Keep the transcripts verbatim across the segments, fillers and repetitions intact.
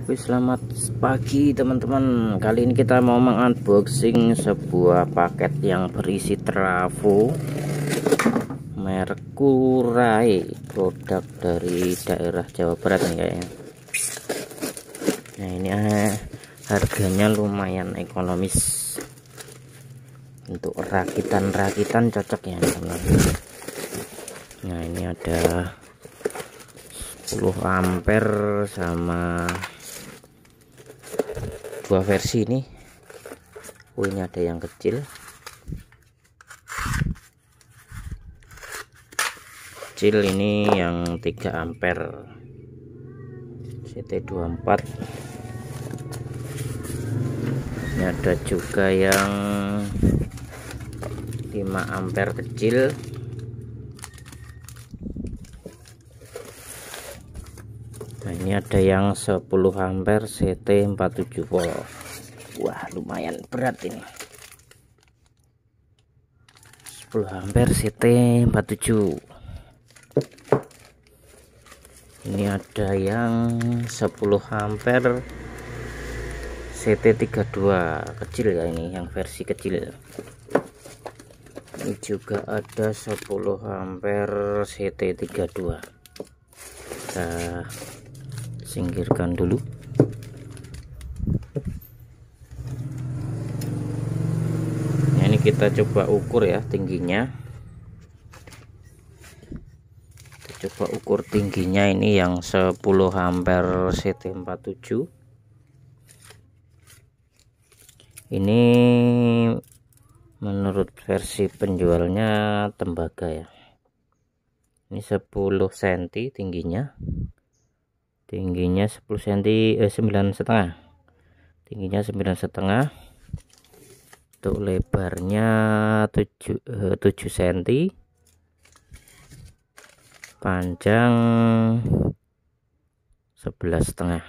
Oke, selamat pagi teman-teman. Kali ini kita mau mengunboxing sebuah paket yang berisi trafo merek Kurai, produk dari daerah Jawa Barat nih kayaknya. Nah ini eh, harganya lumayan ekonomis, untuk rakitan-rakitan cocok ya teman-teman. Nah ini ada sepuluh ampere sama dua versi ini. Oh ini ada yang kecil kecil ini yang tiga ampere C T dua puluh empat. Ini ada juga yang lima ampere kecil. Nah ini ada yang sepuluh ampere C T empat puluh tujuh volt. Wah lumayan berat ini, sepuluh ampere C T empat puluh tujuh. Ini ada yang sepuluh ampere C T tiga puluh dua kecil ya, ini yang versi kecil. Ini juga ada sepuluh ampere C T tiga puluh dua. Kita singkirkan dulu. Nah, ini kita coba ukur ya tingginya. Kita coba ukur tingginya. Ini yang sepuluh ampere C T empat puluh tujuh. Ini menurut versi penjualnya tembaga ya. Ini sepuluh sentimeter tingginya. Tingginya sepuluh sentimeter, eh, sembilan setengah. Tingginya sembilan setengah. Untuk lebarnya tujuh, eh, tujuh sentimeter. Panjang sebelas setengah.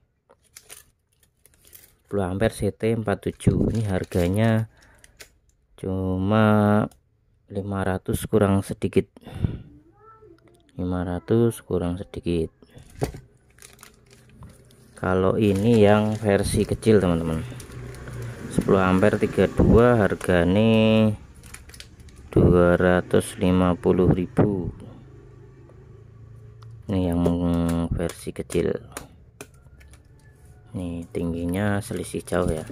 sepuluh ampere C T empat puluh tujuh. Ini harganya cuma lima ratus kurang sedikit. lima ratus kurang sedikit. Kalau ini yang versi kecil teman-teman, sepuluh ampere tiga puluh dua, harganya dua ratus lima puluh ribu. Ini yang versi kecil. Nih tingginya selisih jauh ya.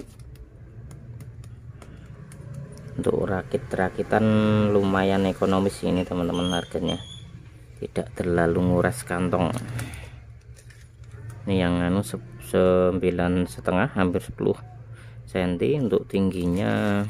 Untuk rakit-rakitan lumayan ekonomis ini teman-teman, harganya tidak terlalu nguras kantong. Ini yang anu sembilan setengah, hampir sepuluh sentimeter. Untuk tingginya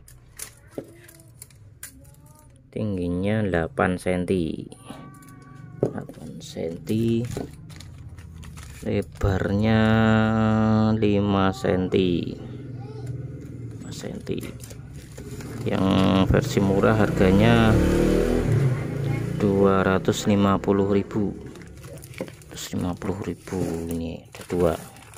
tingginya delapan sentimeter, delapan sentimeter. Lebarnya lima sentimeter, lima sentimeter. Yang versi murah harganya dua ratus lima puluh ribu. dua ratus lima puluh ribu. Ini ada dua.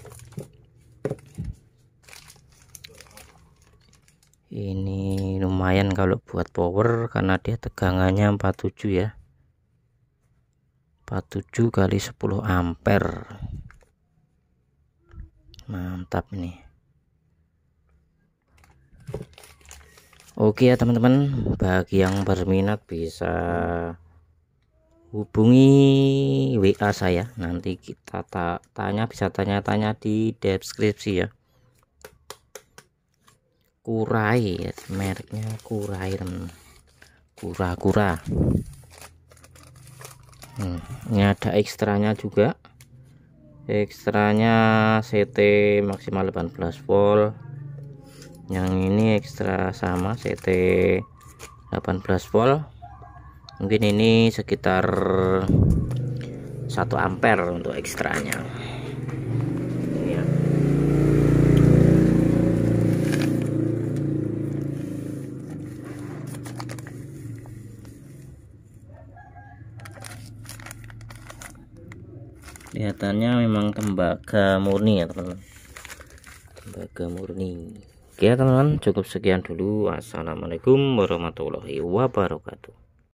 Ini lumayan kalau buat power, karena dia tegangannya empat puluh tujuh ya. empat puluh tujuh kali sepuluh ampere. Mantap nih. Oke ya teman-teman, bagi yang berminat bisa hubungi W A saya. Nanti kita ta tanya, bisa tanya-tanya di deskripsi ya. Kurai ya, mereknya Kurai teman. Kura-kura. Hmm, ini ada ekstranya juga. Ekstranya C T maksimal delapan belas volt. Yang ini ekstra sama C T delapan belas volt. Mungkin ini sekitar satu ampere untuk ekstranya. Ini ya. Kelihatannya memang tembaga murni ya teman-teman, tembaga murni. Oke ya teman-teman, cukup sekian dulu. Assalamualaikum warahmatullahi wabarakatuh.